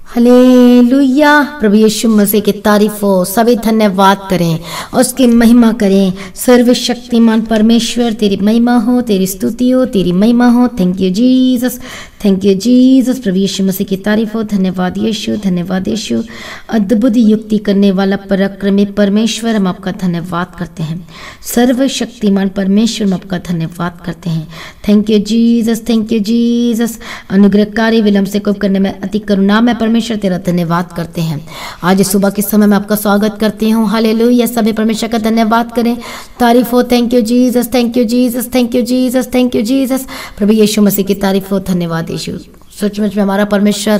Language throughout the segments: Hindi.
हालेलुया। प्रभु यीशु मसीह की तारीफ हो। सभी धन्यवाद करें, उसकी महिमा करें। सर्वशक्तिमान परमेश्वर तेरी महिमा हो, तेरी स्तुति हो, तेरी महिमा हो। Thank you Jesus, thank you Jesus. प्रभु यीशु मसीह की तारीफ हो। धन्यवाद यीशु, धन्यवाद यीशु। अद्भुत युक्ति करने वाला पराक्रमी परमेश्वर, हम आपका धन्यवाद करते हैं। सर्वशक्तिमान परमेश्वर, हम आपका धन्यवाद करते हैं। Thank you Jesus, thank you Jesus. अनुग्रहकारी विलंब से कोप करने में अति करुणा में परमेश्वर तेरा धन्यवाद करते हैं। आज सुबह के समय में आपका स्वागत करती हूँ। हालेलुया। सभी परमेश्वर का धन्यवाद करें, तारीफ हो। Thank you Jesus, thank you Jesus, thank you Jesus, thank you Jesus. प्रभु यीशु मसीह की तारीफ हो। धन्यवाद यीशु। सचमुच में हमारा परमेश्वर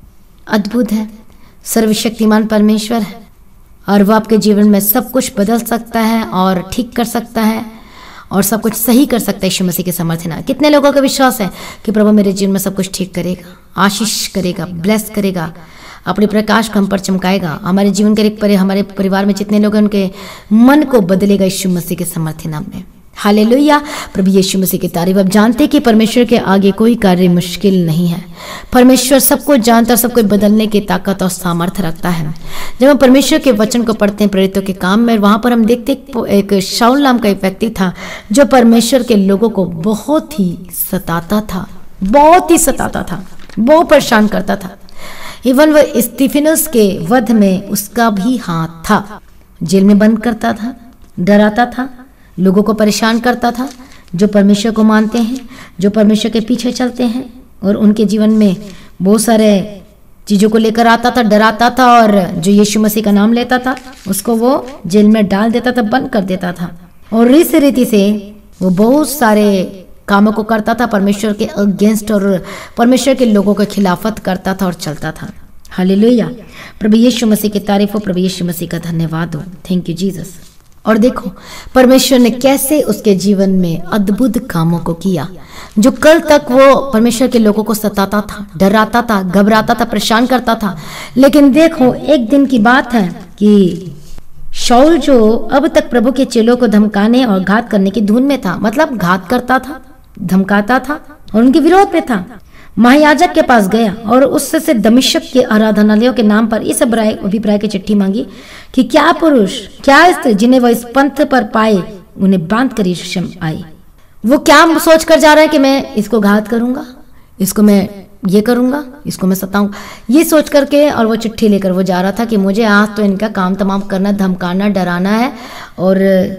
अद्भुत है, सर्वशक्तिमान परमेश्वर है, और वह आपके जीवन में सब कुछ बदल सकता है और ठीक कर सकता है और सब कुछ सही कर सकता है। यीशु मसीह के समर्थन है। कितने लोगों का विश्वास है कि प्रभु मेरे जीवन में सब कुछ ठीक करेगा, आशीष करेगा, ब्लेस करेगा, अपने प्रकाश को हम पर चमकाएगा। हमारे जीवन के हमारे परिवार में जितने लोग हैं उनके मन को बदलेगा यीशु मसीह के समर्थन नाम में। हालेलुया। प्रभु यीशु मसीह की तारीफ। अब जानते हैं कि परमेश्वर के आगे कोई कार्य मुश्किल नहीं है। परमेश्वर सबको जानता और सबको बदलने की ताकत और सामर्थ्य रखता है। जब हम परमेश्वर के वचन को पढ़ते हैं प्रेरितों के काम में, वहां पर हम देखते एक शाऊल नाम का एक व्यक्ति था जो परमेश्वर के लोगों को बहुत ही सताता था, बहुत ही सताता था, बहुत परेशान करता था। इवन वह स्टीफेनस के वध में उसका भी हाथ था। जेल में बंद करता था, डराता था, लोगों को परेशान करता था। जो परमेश्वर को मानते हैं, जो परमेश्वर के पीछे चलते हैं और उनके जीवन में बहुत सारे चीज़ों को लेकर आता था, डराता था, और जो यीशु मसीह का नाम लेता था उसको वो जेल में डाल देता था, बंद कर देता था। और इस रीति से वो बहुत सारे कामों को करता था, परमेश्वर के अगेंस्ट और परमेश्वर के लोगों के खिलाफत करता था और चलता था। हालेलुया। प्रभु यीशु मसीह की तारीफ हो। प्रभु यीशु मसीह का धन्यवाद हो। Thank you Jesus. और देखो परमेश्वर ने कैसे उसके जीवन में अद्भुत कामों को किया। जो कल तक वो परमेश्वर के लोगों को सताता था, डराता था, घबराता था, परेशान करता था, लेकिन देखो एक दिन की बात है कि शाऊल जो अब तक प्रभु के चेलों को धमकाने और घात करने की धुन में था, मतलब घात करता था, धमकाता था और उनके विरोध में था, महायाजक के पास गया और उससे दमिश्क के आराधनालयों के नाम पर इस अभिप्राय की चिट्ठी मांगी कि क्या पुरुष, क्या स्त्री जिन्हें वह इस पंथ पर पाए उन्हें बांध कर यीशु आए। वो क्या सोच कर जा रहा है कि मैं इसको घात करूंगा, इसको मैं ये करूंगा, इसको मैं सताऊंगा, ये सोच करके, और वो चिट्ठी लेकर वो जा रहा था कि मुझे आज तो इनका काम तमाम करना, धमकाना, डराना है और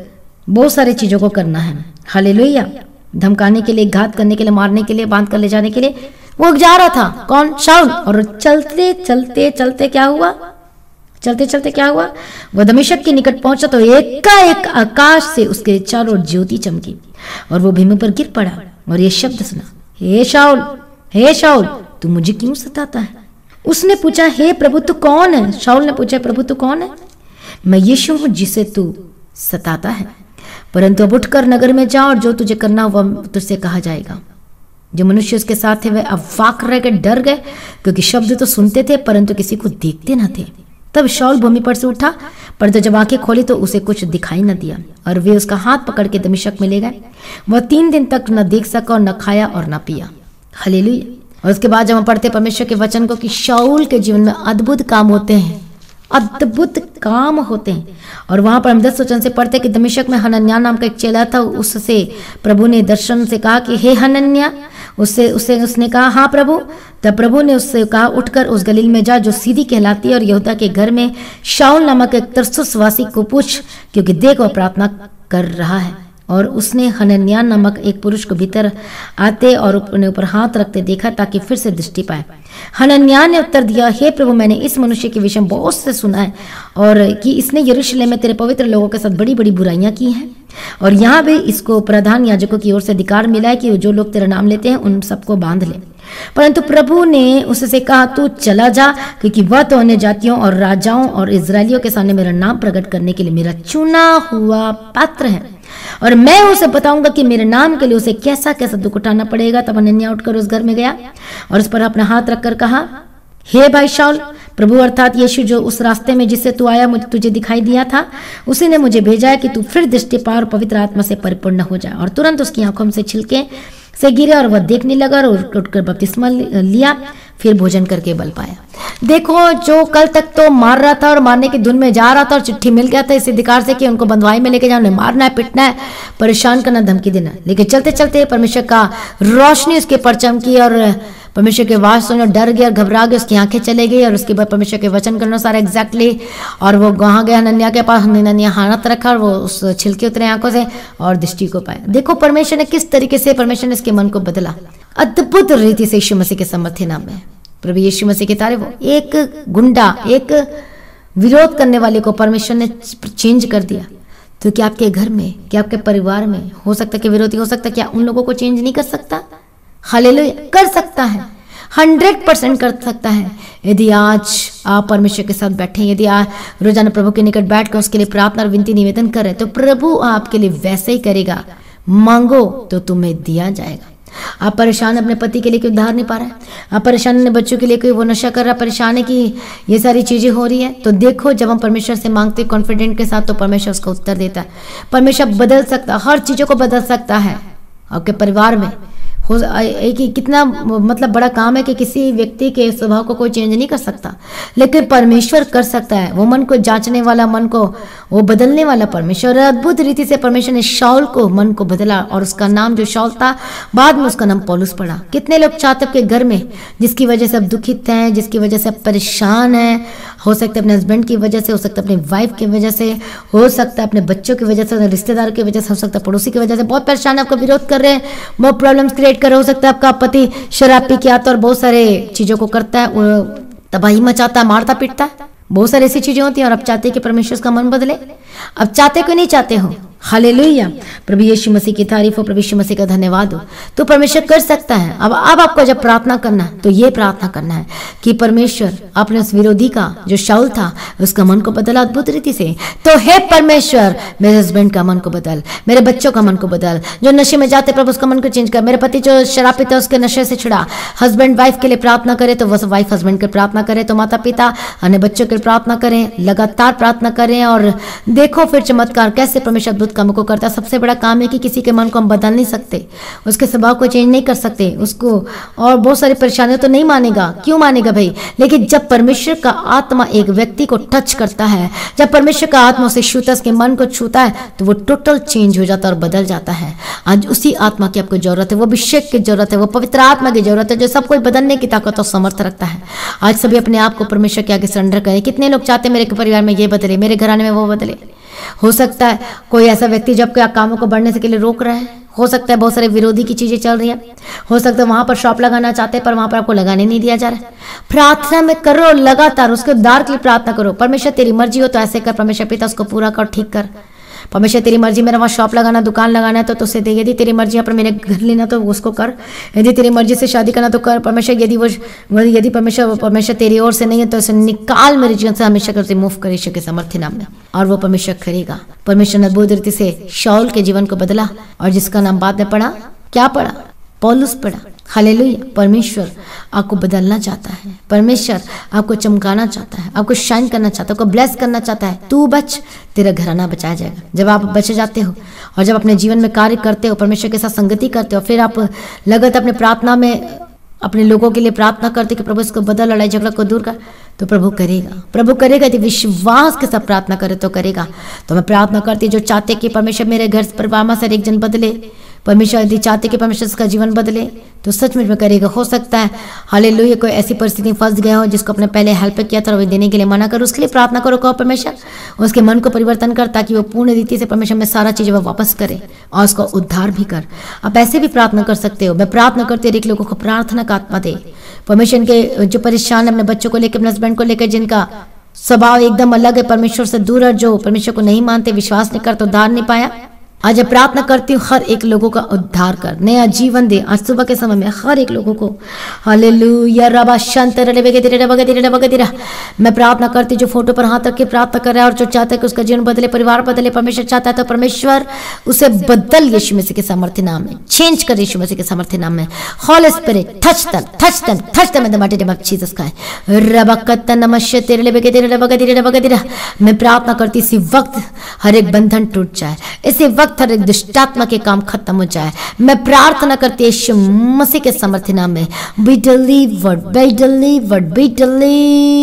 बहुत सारी चीजों को करना है। हालेलुया। धमकाने के लिए, घात करने के लिए, मारने के लिए, बांध कर ले जाने के लिए वो जा रहा था। कौन? शाऊल। और चलते चलते चलते क्या हुआ? चलते चलते क्या हुआ? वह दमिश्क के निकट पहुंचा तो एकाएक आकाश से उसके चारों ओर ज्योति चमकी और वो भूमि पर गिर पड़ा और ये शब्द सुना, हे शाऊल, हे शाऊल, तू मुझे क्यों सताता है? उसने पूछा, हे प्रभु तू कौन है? शाऊल ने पूछा, प्रभु तू कौन है? मैं यीशु हूं जिसे तू सताता है, परंतु अब उठकर नगर में जा और जो तुझे करना वह तुझसे कहा जाएगा। जो मनुष्य उसके साथ थे वे अवाक रह गए, डर गए, क्योंकि शब्द तो सुनते थे परंतु किसी को देखते न थे। तब शाऊल भूमि पर से उठा, परंतु जब आंखें खोली तो उसे कुछ दिखाई न दिया, और वे उसका हाथ पकड़ के दमिश्क में ले गए। वह 3 दिन तक न देख सका और न खाया और न पिया। हालेलुया। और उसके बाद जब हम पढ़ते परमेश्वर के वचन को कि शाऊल के जीवन में अद्भुत काम होते हैं, अद्भुत काम होते हैं। और वहां पर हम 10 वचन से पढ़ते कि दमिश्क में हनन्याह नाम का एक चेला था, उससे प्रभु ने दर्शन से कहा कि हे हनन्याह, उसने कहा हाँ प्रभु। तब प्रभु ने उससे कहा, उठकर उस गलील में जा जो सीधी कहलाती है और यहूदा के घर में शाऊल नामक एक तरसुस वासी को पूछ, क्योंकि देख वह प्रार्थना कर रहा है। और उसने हनन्याह नामक एक पुरुष को भीतर आते और अपने ऊपर हाथ रखते देखा ताकि फिर से दृष्टि पाए। हनन्याह ने उत्तर दिया, हे प्रभु, मैंने इस मनुष्य के विषय में बहुत से सुना है और कि इसने यरूशलेम में तेरे पवित्र लोगों के साथ बड़ी बड़ी बुराइयां की हैं, और यहाँ भी इसको प्रधान याजकों की ओर से अधिकार मिला है कि जो लोग तेरा नाम लेते हैं उन सबको बांध ले। परंतु प्रभु ने उससे कहा, तू चला जा, क्योंकि वह तो अन्य जातियों और राजाओं और इजरायलियों के सामने मेरा नाम प्रकट करने के लिए मेरा चुना हुआ पात्र है, और मैं उसे बताऊंगा कि मेरे नाम के लिए उसे कैसा कैसा दुख उठाना पड़ेगा। तब हनन्याह उठकर उस घर में गया और उस पर अपना हाथ रखकर कहा, हे भाई शाऊल, प्रभु अर्थात यीशु जो उस रास्ते में जिससे तू आया मुझे तुझे दिखाई दिया था, उसी ने मुझे भेजा है कि तू फिर दृष्टि पा और पवित्र आत्मा से परिपूर्ण हो जाए। और तुरंत उसकी आंखों से छिलके से गिरे और वह देखने लगा और उठकर बपतिस्मा लिया, फिर भोजन करके बल पाया। देखो जो कल तक तो मार रहा था और मारने की धुन में जा रहा था और चिट्ठी मिल गया था इस अधिकार से कि उनको बंधुआई में लेके जाओ, उन्हें मारना है, पिटना है, परेशान करना, धमकी देना, लेकिन चलते चलते परमेश्वर का रोशनी उसके पर चमकी और परमेश्वर के आवाज सुने, डर गया, घबरा गया, उसकी आंखें चले गई और उसके बाद परमेश्वर के वचन के अनुसार एग्जैक्टली और वो वहां गया हनन्याह के पास, हनन्याह हाथ रखा और वो उस छिलके उतरे आंखों से और दृष्टि को पाया। देखो परमेश्वर ने किस तरीके से परमेश्वर ने इसके मन को बदला, अद्भुत रीति से यीशु मसीह के सामर्थ्य नाम में। प्रभु यीशु मसीह के तारीफ हो। एक गुंडा, एक विरोध करने वाले को परमेश्वर ने चेंज कर दिया। तो क्या आपके घर में, क्या आपके परिवार में हो सकता है कि विरोधी हो सकता है, क्या उन लोगों को चेंज नहीं कर सकता? हालेलुया, कर सकता है, 100% कर सकता है। यदि आज आप परमेश्वर के साथ बैठे, यदि आप रोजाना प्रभु के निकट बैठ कर उसके लिए प्रार्थना और विनती निवेदन करें, तो प्रभु आपके लिए वैसे ही करेगा। मांगो तो तुम्हें दिया जाएगा। आप परेशान अपने पति के लिए कोई उधार नहीं पा रहा है, आप परेशान अपने बच्चों के लिए कोई वो नशा कर रहा है, परेशान है कि ये सारी चीजें हो रही है, तो देखो जब हम परमेश्वर से मांगते कॉन्फिडेंट के साथ तो परमेश्वर उसका उत्तर देता है। परमेश्वर बदल सकता, हर चीजों को बदल सकता है। आपके परिवार में हो एक कितना मतलब बड़ा काम है कि किसी व्यक्ति के स्वभाव को कोई चेंज नहीं कर सकता, लेकिन परमेश्वर कर सकता है। वो मन को जांचने वाला, मन को वो बदलने वाला परमेश्वर। अद्भुत रीति से परमेश्वर ने शाऊल को मन को बदला और उसका नाम जो शाऊल था बाद में उसका नाम पौलुस पड़ा। कितने लोग चाहते के घर में जिसकी वजह से अब दुखित हैं, जिसकी वजह से अब परेशान हैं, हो सकता है अपने हस्बैंड की वजह से, हो सकता है अपनी वाइफ की वजह से, हो सकता है अपने बच्चों की वजह से, रिश्तेदार की वजह से, हो सकता है पड़ोसी की वजह से, बहुत परेशान है, आपको विरोध कर रहे हैं, बहुत प्रॉब्लम्स क्रिएट कर रहे। हो सकता है आपका पति शराब पी के आता और बहुत सारे चीजों को करता है, वो तबाही मचाता है, मारता पीटता है, बहुत सारी ऐसी चीजें होती हैं और आप चाहते हैं कि परमेश्वर का मन बदले। अब चाहते क्यों नहीं चाहते हो? हालेलुया, प्रभु यीशु मसीह की तारीफ हो, प्रभु यीशु मसीह का धन्यवाद हो। तो परमेश्वर कर सकता है। अब आपको जब प्रार्थना करना है तो ये प्रार्थना करना है कि परमेश्वर अपने उस विरोधी का जो शाऊल था उसका मन को बदला अद्भुत रीति से। तो हे परमेश्वर मेरे हस्बैंड का मन को बदल, मेरे बच्चों का मन को बदल, जो नशे में जाते प्रभु उसका मन को चेंज कर, मेरे पति जो शराब पीता उसके नशे से छुड़ा। हस्बैंड वाइफ के लिए प्रार्थना करे तो वह वाइफ हस्बैंड के प्रार्थना करे, तो माता पिता अन्य बच्चों के लिए प्रार्थना करें, लगातार प्रार्थना करें और देखो फिर चमत्कार कैसे परमेश्वर अद्भुत काम को करता है। सबसे बड़ा काम है कि किसी के मन को हम बदल नहीं सकते, उसके स्वभाव को चेंज नहीं कर सकते, उसको और बहुत सारी परेशानियां तो नहीं मानेगा। क्यों मानेगा भाई? लेकिन जब परमेश्वर का आत्मा एक व्यक्ति को टच करता है, जब परमेश्वर का आत्मा उसे छूता, उसके मन को छूता है, तो वो टोटल चेंज हो जाता है और बदल जाता है। आज उसी आत्मा की आपको जरूरत है, वो अभिषेक की जरूरत है, वो पवित्र आत्मा की जरूरत है जो सब कोई बदलने की ताकत और समर्थ रखता है। आज सभी अपने आप को परमेश्वर के आगे सरेंडर करें। कितने लोग चाहते हैं मेरे परिवार में ये बदले, मेरे घराने में वो बदले। हो सकता है कोई ऐसा व्यक्ति जब कोई कामों को बढ़ने से के लिए रोक रहा है, हो सकता है बहुत सारे विरोधी की चीजें चल रही है, हो सकता है वहां पर शॉप लगाना चाहते हैं पर वहां पर आपको लगाने नहीं दिया जा रहा है। प्रार्थना में करो लगातार, उसके उद्धार के लिए प्रार्थना करो। परमेश्वर तेरी मर्जी हो तो ऐसे कर, परमेश्वर पिता उसको पूरा कर, ठीक कर। परमेश्वर तेरी मर्जी, मेरा वहाँ शॉप लगाना, दुकान लगाना है तो तुझसे दे। यदि तेरी मर्जी यहाँ पर मेरे घर लेना तो उसको कर। यदि तेरी मर्जी से शादी करना तो कर परमेश्वर। यदि परमेश्वर तेरी ओर से नहीं है तो इसे निकाल मेरे जीवन से हमेशा कर रिमूव कर यीशु के सामर्थ्य नाम में, और वो परमेश्वर करेगा। परमेश्वर ने अद्भुत रीति से शाऊल के जीवन को बदला और जिसका नाम बाद में पड़ा, क्या पड़ा? पौलुस पड़ा। हालेलुया। परमेश्वर आपको बदलना चाहता है, परमेश्वर आपको चमकाना चाहता है, आपको शाइन करना चाहता है, आपको ब्लेस करना चाहता है। तू बच, तेरा घराना बचाया जाएगा। जब आप बच जाते हो और जब अपने जीवन में कार्य करते हो, परमेश्वर के साथ संगति करते हो, फिर आप लगातार अपने प्रार्थना में अपने लोगों के लिए प्रार्थना करते कि प्रभु इसको बदल, लड़ाई झगड़ा को दूर कर, तो प्रभु करेगा। प्रभु करेगा यदि विश्वास के साथ प्रार्थना करे तो करेगा। तो मैं प्रार्थना करती जो चाहते कि परमेश्वर मेरे घर परिवार में से एक जन बदले, परमेश्वर यदि चाहते कि परमेश्वर इसका जीवन बदले तो सचमुच में करेगा। हो सकता है हालेलुया कोई ऐसी परिस्थिति फंस गया हो जिसको अपने पहले हेल्प किया था और वो देने के लिए मना करो, उसके लिए प्रार्थना करो, कहो परमेश्वर उसके मन को परिवर्तन कर ताकि वो पूर्ण रीति से परमेश्वर में सारा चीज़ वो वापस करे और उसका उद्धार भी कर। आप ऐसे भी प्रार्थना कर सकते हो। मैं प्रार्थना करती हूँ एक लोगों को प्रार्थना का आत्मा दे। परमेश्वर के जो परेशान है अपने बच्चों को लेकर, अपने हस्बैंड को लेकर, जिनका स्वभाव एकदम अलग है, परमेश्वर से दूर है, जो परमेश्वर को नहीं मानते, विश्वास नहीं करते, उद्धार नहीं पाया, आज प्रार्थना करती हूँ हर एक लोगों का उद्धार कर, नया जीवन दे। आज सुबह के समय में हर एक लोगों को हालेलुया रबा शांत रबा। मैं प्रार्थना करती जो फोटो पर हाथ रख के प्रार्थना कर रहा है और जो चाहता है कि उसका जीवन बदले, परिवार बदले, परमेश्वर चाहता है तो परमेश्वर उसे बदल यीशु मसीह के सामर्थ्य नाम में, चेंज कर यीशु मसीह के सामर्थ्य नाम में। Holy spirit touch them in the mighty name of Jesus Christ। मैं प्रार्थना करती इसी वक्त हर एक बंधन टूट जाए, इसी वक्त हर एक दुष्टात्मा के काम खत्म हो जाए। मैं प्रार्थना करती यीशु मसीह के सामर्थ्य नाम में, be delivered, be delivered, be delivered.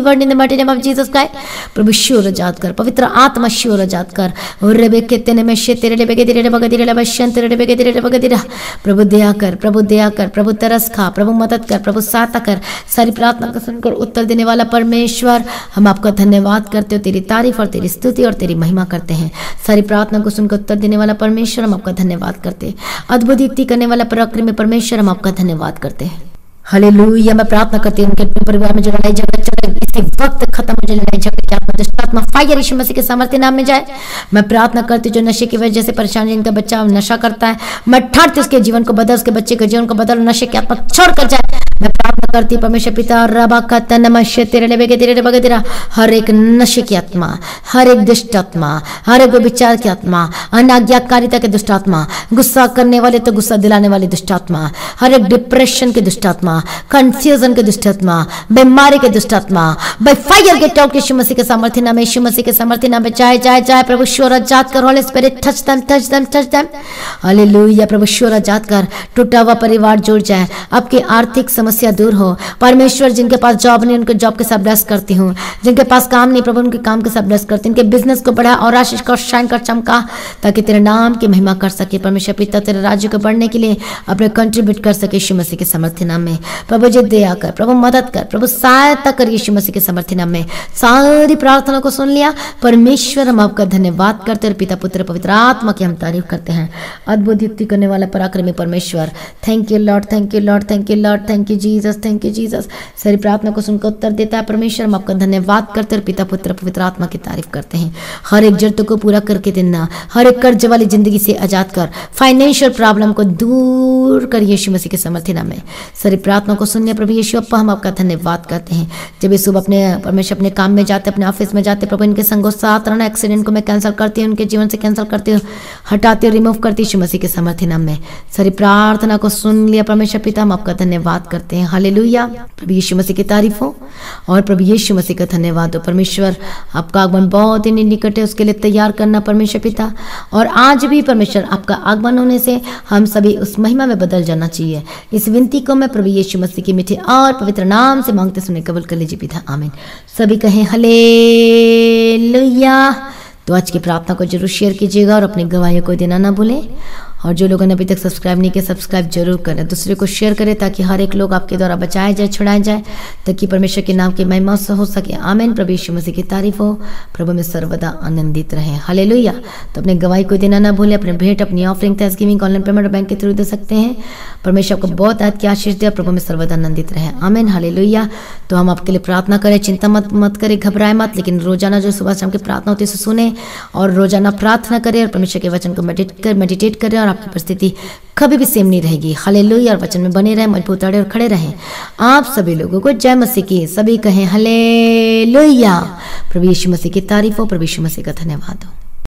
Word in the mighty name of Jesus Christ. प्रभु श्योर आजाद कर, पवित्र आत्मा श्योर आजाद कर। रेबे के तेने में शे तेरे लेबे के तेरे लेबे के तेरे लेबे शन तेरे लेबे के तेरे लेबे के तेरे। प्रभु दया कर, प्रभु दया कर, प्रभु तरस खा, प्रभु मदद कर, प्रभु सहायता कर। सारी प्रार्थना को सुनकर उत्तर देने वाला परमेश्वर, हम आपका धन्यवाद करते हो, तेरी तारीफ और तेरी स्तुति और तेरी महिमा करते हैं। सारी प्रार्थना को सुनकर उत्तर देने वाला परमेश्वर, हम आपका धन्यवाद करते हैं। अद्भुत युक्ति करने वाला पराक्रमी परमेश्वर, हम आपका धन्यवाद करते हैं। हालेलुया। मैं प्रार्थना करती हूँ उनके परिवार में जो लड़ाई झगड़ा चल रहा है इसी वक्त खत्म हो जाए। लड़ाई झगड़े की आत्मा, दुष्ट आत्मा फायर यीशु मसीह के सामर्थ्य नाम में जाए। मैं प्रार्थना करती हूँ जो नशे की वजह से परेशान, जिनका बच्चा नशा करता है, मैं ठाड़ती उसके जीवन को बदल, उसके बच्चे के जीवन को बदल, नशे की आत्मा छोड़ कर जाए। मैं प्रार्थना करती हूँ परमेश्वर पिता, रबा का तनमश तेरे लेबे के तेरे लेबे के तेरा, हर एक नशे की आत्मा, हर एक दुष्ट आत्मा, हर एक विचार की आत्मा, अनाज्ञाकारिता के दुष्ट आत्मा, गुस्सा करने वाले तो गुस्सा दिलाने वाली दुष्ट आत्मा, हर एक डिप्रेशन के दुष्ट आत्मा, कंफ्यूजन के दुष्ट आत्मा, बीमारी के दुष्ट आत्मा, by fire get out Yeshu Masih के सामर्थ्य नाम में, यीशु मसीह के सामर्थ्य नाम में जाए जाए जाए। प्रभु श्योर आजाद कर, holy spirit touch them touch them touch them. Hallelujah. प्रभु श्योर आजाद कर, टूटा हुआ परिवार जुड़ जाए, आपकी आर्थिक समस्या दूर हो। परमेश्वर जिनके पास जॉब नहीं उनके जॉब के साथ ब्लेस करती हूँ, जिनके पास काम नहीं प्रभु उनके काम के साथ ब्लेस करती हूँ। इनके बिजनेस को बढ़ा और आशीष कर, शाइन कर, चमका, ताकि तेरे नाम की महिमा कर सके। परमेश्वर पिता तेरे राज्य को बढ़ने के लिए अपने कंट्रीब्यूट कर सके यीशु मसीह के सामर्थ्य नाम में। प्रभु जी दया कर, प्रभु मदद कर, प्रभु सहायता कर यीशु मसीह के सामर्थ्य नाम में। सारी प्रार्थना को सुन लिया परमेश्वर, हम आपका धन्यवाद करते हैं। पिता पुत्र पवित्र आत्मा की हम तारीफ करते हैं। अद्भुत युक्ति करने वाला पराक्रमी परमेश्वर, thank you lord, thank you lord, thank you lord, thank you Jesus, thank you Jesus. सारी प्रार्थना को सुनकर उत्तर देता है परमेश्वर, हम आपका धन्यवाद करते हैं। पिता पुत्र पवित्र आत्मा की तारीफ करते हैं। हर एक जरूरत को पूरा करके देना, हर एक कर्ज वाली जिंदगी से आजाद कर, फाइनेंशियल प्रॉब्लम को दूर कर यीशु मसीह के सामर्थ्य नाम में। सारी प्रार्थना को सुनने प्रभु यीशु अप्पा, हम आपका धन्यवाद करते हैं। जब यीशु अपने परमेश्वर अपने काम में जाते, अपने ऑफिस में जाते, प्रभु इनके संगों साथ रहना, एक्सीडेंट को मैं कैंसिल करती हूँ, उनके जीवन से कैंसिल करती हूँ, हटाती हूँ, रिमूव करती यीशु मसीह के सामर्थ्य नाम में। सारी प्रार्थना को सुन लिया परमेश्वर पिता, हम आपका धन्यवाद करते हैं। हालेलुया। प्रभु यीशु मसीह की तारीफ हो और प्रभु यीशु मसीह का धन्यवाद हो। परमेश्वर आपका आगमन बहुत ही निकट है, उसके लिए तैयार करना परमेश्वर पिता। और आज भी परमेश्वर आपका आगमन होने से हम सभी उस महिमा में बदल जाना चाहिए। इस विनती को मैं प्रभु यीशु मसीह के मीठे और पवित्र नाम से मांगते सुने कबूल कर लीजिए पिता, आमीन। सभी कहें हालेलुया। तो आज की प्रार्थना को जरूर शेयर कीजिएगा और अपनी गवाहियों को देना ना भूलें। और जो लोगों ने अभी तक सब्सक्राइब नहीं किया, सब्सक्राइब जरूर करें, दूसरे को शेयर करें, ताकि हर एक लोग आपके द्वारा बचाया जाए, छुड़ाया जाए, ताकि परमेश्वर के नाम की महिमा हो सके। आमीन। प्रभु यीशु मसीह की तारीफ हो, प्रभु में सर्वदा आनंदित रहें। हालेलुया। तो अपने गवाही को देना ना भूलें। अपने भेंट, अपनी ऑफरिंग, थैंक्सगिविंग, ऑनलाइन पेमेंट और बैंक के थ्रू दे सकते हैं। परमेश्वर आपको बहुत आज की आशीष दे, प्रभु में सर्वदा आनंदित रहें। आमीन। हालेलुया। तो हम आपके लिए प्रार्थना करें, चिंता मत करें, घबराए मत, लेकिन रोजाना जो सुबह शाम की प्रार्थना होती है उसे सुने और रोजाना प्रार्थना करें और परमेश्वर के वचन को मेडिटेट करें और आपकी परिस्थिति कभी भी सेम नहीं रहेगी। हालेलुया। और वचन में बने रहें, मजबूत रहे और खड़े रहें। आप सभी लोगों को जय मसीह की। सभी कहें हालेलुया। प्रभु यीशु मसीह की तारीफ हो, प्रभु यीशु मसीह का धन्यवाद हो।